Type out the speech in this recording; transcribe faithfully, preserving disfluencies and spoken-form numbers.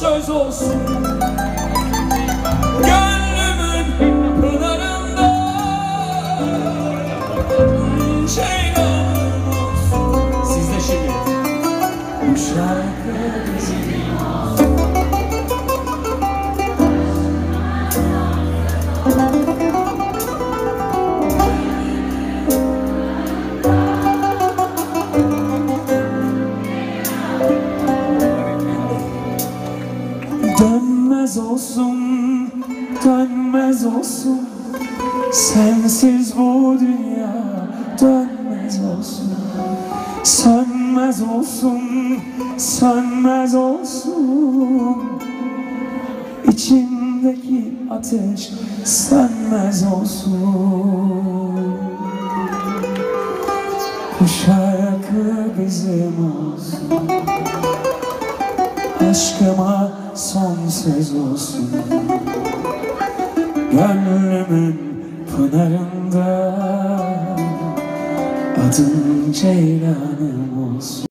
söz olsun. Gönlümün pınarında ceylanım olsun. Siz de şimdi bu şarkı bizim olsun. Dönmez olsun, dönmez olsun, sensiz bu dünya dönmez olsun. Sönmez olsun, sönmez olsun, İçimdeki ateş sönmez olsun. Bu şarkı bizim olsun. Aşkıma son söz olsun. Gönlümün pınarında adın ceylanım olsun.